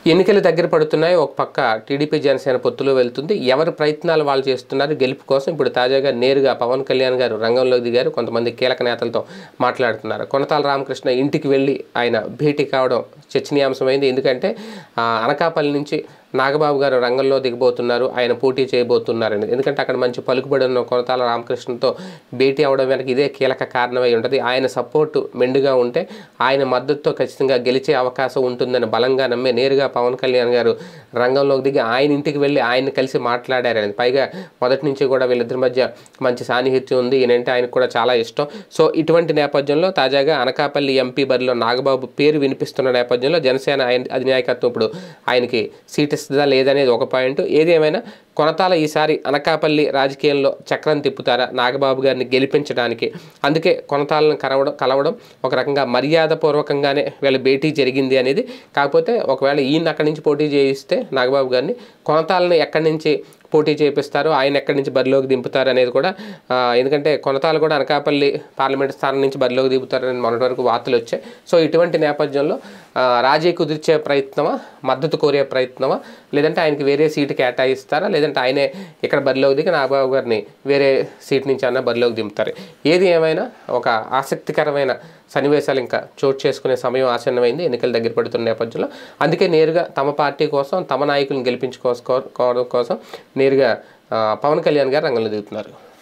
ఎన్నికలు దగ్గర పడుతున్నాయి. ఒక పక్క టీడీపీ జనసేన పొత్తులో వెళ్తుంది. ఎవరి ప్రయత్నాలు వాళ్ళు చేస్తున్నారు గెలుపు కోసం. ఇప్పుడు తాజాగా నేరుగా పవన్ కళ్యాణ్ గారు రంగంలోకి దిగారు. కొంతమంది కీలక నేతలతో మాట్లాడుతున్నారు. కొనతాల రామకృష్ణ ఇంటికి వెళ్ళి ఆయన భేటీ కావడం చర్చనీయాంశమైంది. ఎందుకంటే అనకాపల్లి నుంచి నాగబాబు గారు రంగంలో దిగబోతున్నారు, ఆయన పోటీ చేయబోతున్నారని. ఎందుకంటే అక్కడ మంచి పలుకుబడి ఉన్న కొనతాల రామకృష్ణతో భేటీ అవడం వెనక ఇదే కీలక కారణమై ఉంటుంది. ఆయన సపోర్టు మెండుగా ఉంటే ఆయన మద్దతుతో ఖచ్చితంగా గెలిచే అవకాశం ఉంటుందని బలంగా నమ్మే నేరుగా పవన్ కళ్యాణ్ గారు రంగంలోకి దిగి ఆయన ఇంటికి వెళ్ళి ఆయన్ని కలిసి మాట్లాడారని. పైగా మొదటి నుంచి కూడా వీళ్ళిద్దరి మధ్య మంచి సాన్నిహిత్యం ఉంది. ఈయనంటే ఆయనకు కూడా చాలా ఇష్టం. సో ఇటువంటి నేపథ్యంలో తాజాగా అనకాపల్లి ఎంపీ బరిలో నాగబాబు పేరు వినిపిస్తున్న నేపథ్యంలో జనసేన అధినాయకత్వం ఇప్పుడు ఆయనకి సీట్ ఇస్తుందా లేదనేది ఒక పాయింట్. ఏది ఏమైనా కొనతాల ఈసారి అనకాపల్లి రాజకీయంలో చక్రం తిప్పుతారా నాగబాబు గారిని గెలిపించడానికి? అందుకే కొనతాలను కలవడం ఒక రకంగా మర్యాదపూర్వకంగానే వీళ్ళ భేటీ జరిగింది అనేది. కాకపోతే ఒకవేళ ఈయన అక్కడి నుంచి పోటీ చేయిస్తే నాగబాబు గారిని, కొనతాలని ఎక్కడి నుంచి పోటీ చేపిస్తారు, ఆయన ఎక్కడి నుంచి బరిలోకి దింపుతారు అనేది కూడా. ఎందుకంటే కొనతాలు కూడా అనకాపల్లి పార్లమెంట్ స్థానం నుంచి బరిలోకి దింపుతారని మొన్నటి వరకు వార్తలు వచ్చాయి. సో ఇటువంటి నేపథ్యంలో రాజీ కుదిర్చే ప్రయత్నమా, మద్దతు కోరే ప్రయత్నమా, లేదంటే ఆయనకి వేరే సీటు కేటాయిస్తారా, లేదంటే ఆయనే ఇక్కడ బరిలోకి దిగి నాగబాబు గారిని వేరే సీట్ నుంచి అన్న బరిలోకి దింపుతారు? ఏది ఏమైనా ఒక ఆసక్తికరమైన సన్నివేశాలు ఇంకా చోటు చేసుకునే సమయం ఆసన్నమైంది ఎన్నికలు దగ్గర పడుతున్న నేపథ్యంలో. అందుకే నేరుగా తమ పార్టీ కోసం, తమ నాయకులను గెలిపించుకోవడం కోసం నేరుగా పవన్ కళ్యాణ్ గారు రంగంలో దిగుతున్నారు.